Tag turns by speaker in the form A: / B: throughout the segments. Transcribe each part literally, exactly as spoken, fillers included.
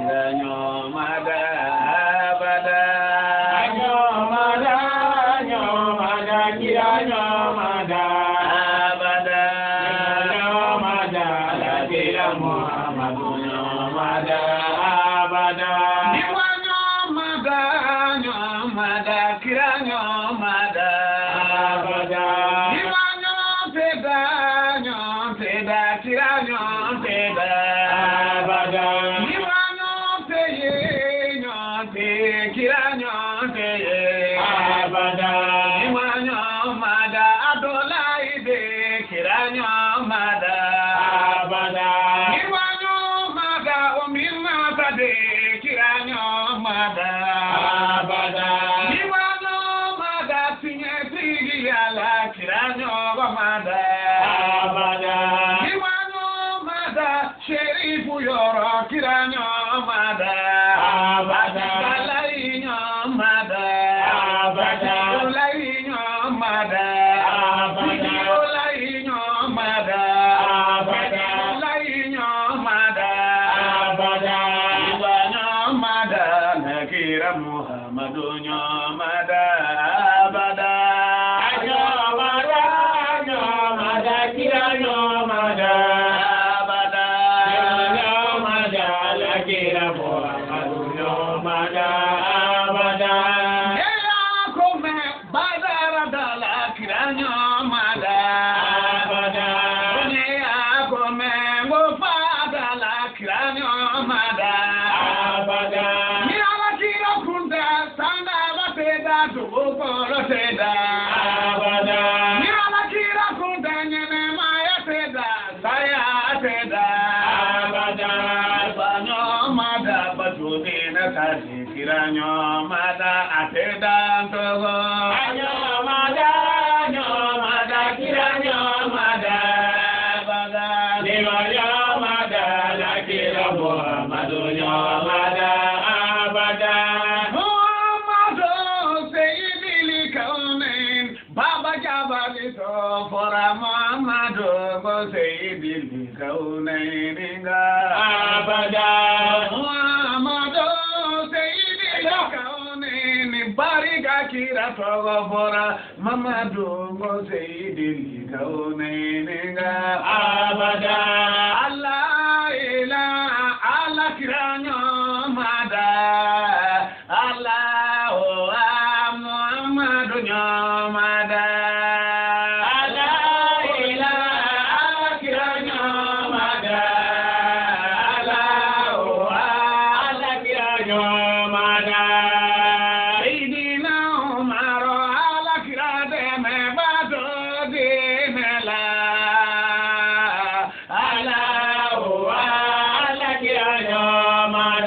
A: kiranyo mada abada
B: Nyo mada, nyo mada, kiranyo mada
A: abada
B: Nyo mada, la kira Muhammadu nyo mada abada
A: Niwanyo mada nyo mada kiranyo mada
B: abada
A: Niwanyo peda nyo peda kiranyo peda
B: abada
A: Niwanyo peye nyo pe kiranyo peye
B: abada
A: Niwanyo mada adola ide kiranyo mada
B: abada
A: Niwanyo mada omima tade kiranyo mada
B: abada
A: Niwanyo mada tinye tigi ala kiranyo mada
B: abada
A: Niwanyo mada sherifu yoro kiranyo mada
B: abada
A: Balainyo mada
B: abada
A: Balainyo mada
B: abada
A: Balainyo mada
B: abada
A: Balainyo mada
B: abada
A: Niwanyo mada nakira Muhammadu nyo mada abada
B: Nyo mada, nyo mada, kiranyo mada
A: abada
B: Nyo mada, la kira Muhammadu nyo mada abada
A: Eya kome badara dala kiranyo mada
B: abada
A: Eya kome ngofada la kiranyo mada
B: abada
A: Ni ala kira kunda sanda bateda dubukolo teda
B: abada
A: Ni ala kira kunda nyene maya teda saya teda
B: abada
A: Banyo mada batuni na kaji kiranyo mada ateda ntogo
B: Nyo mada, nyo mada, kiranyo mada
A: Abada
B: Nyo mada, la kira Muhammadu nyo mada abada
A: Muhammadu sayyidil kaunain Baba Jabali to fora Muhammadu go sayyidil kaunain inga
B: abada
A: Muhammadu sayyidil kaunain Bariga kira to fora Muhammadu go sayyidil kaunain inga
B: abada
A: Allah ilaha Allah kiranyo mada Allah oh Muhammadu nyo mada
B: La ilaha kiranyo mada la Allah kiranyo mada
A: Sayyidina Umar Allah kirade me bado de mela
B: Allah Allah kiranyo mada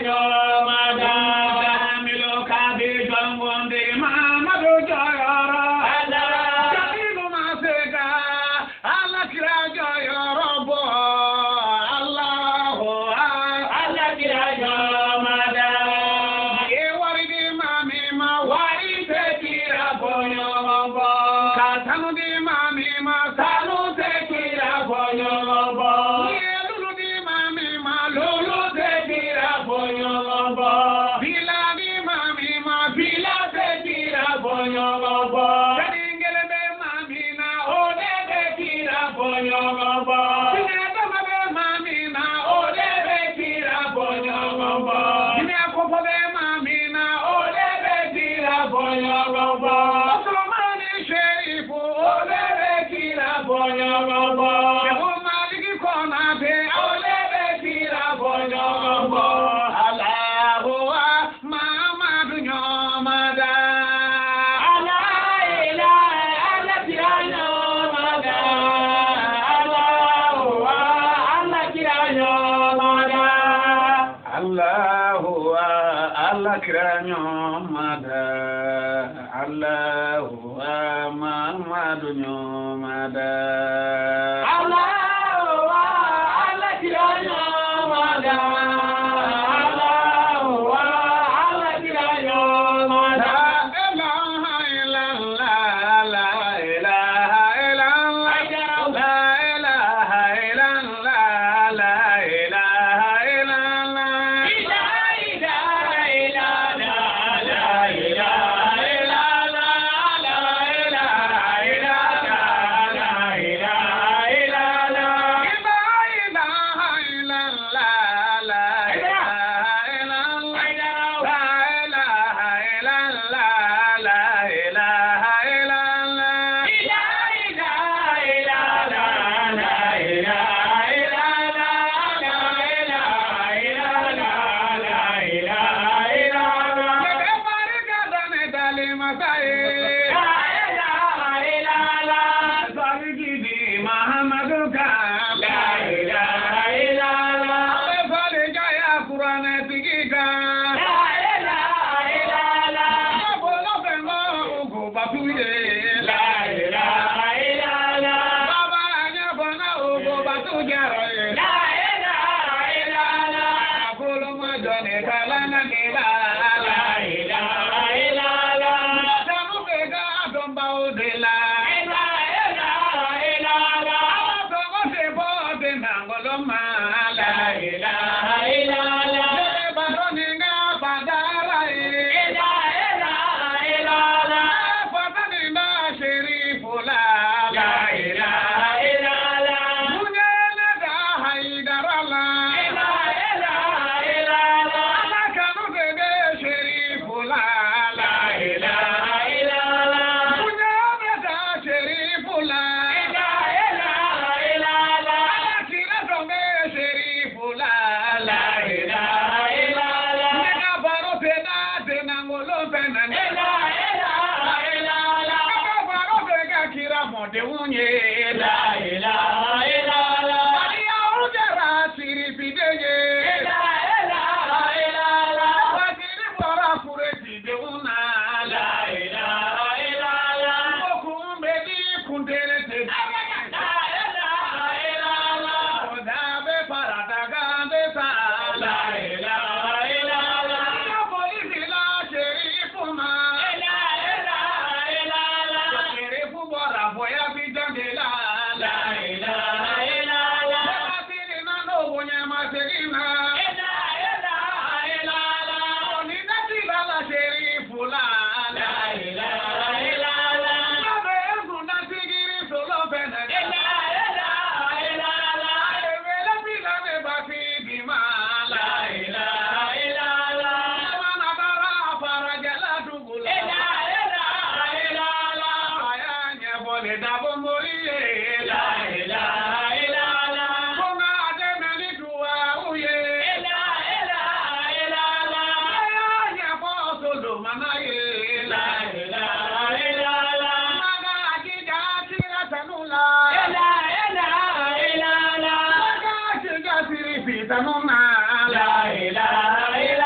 B: nyomada.
A: Milo kabi jomwonde Mamadu joyoro. Jamilu masega Allah kira joyoro bo. Allahu
B: Allah kira nyomada.
A: e waridi mami ma wari te kira bonyo bo. Katanu di mami ma sanu te kira bonyo bo. Ye lulu di mami ma lulu te kira bonyo bo. Bila di mami ma bila te kira bonyo bo. Kadingele be mami na ode te kira bonyo bo. Sineta be mami na ode te kira bonyo bo. Dine akopo be mami na ode te kira bonyo bo. Osomani sherifu ode te kira bonyo bo. Ebu maliki kona be ode te kira bonyo bo. Allahu Muhammadu nyomada.
B: Allah ilaha Allah kira nyomada. Allah Allah kira nyomada.
A: Allahu Allah kiranyo mada. Allahu Muhammadu nyomada.
B: Allah Allah kira nyomada. Allah Allah kira nyomada.
A: La ilaha illallah, la ilaha illallah, la ilaha illallah, la ilaha illallah.
B: La ilaha illallah.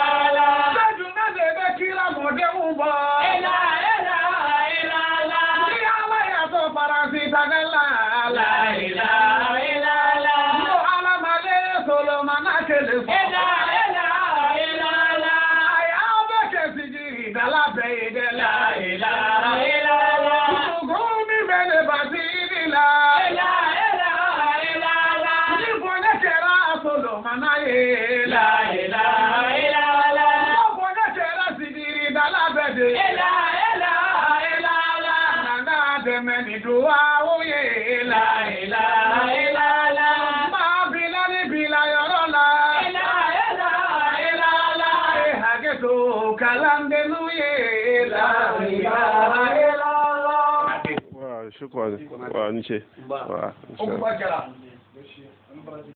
A: ni duwa oye la ilaha illallah. Ma bila ni bila yoro la. La ilaha illallah. E hageto kalande nuye la ilaha illallah.
C: Wa shukran. Wa nice. Wa.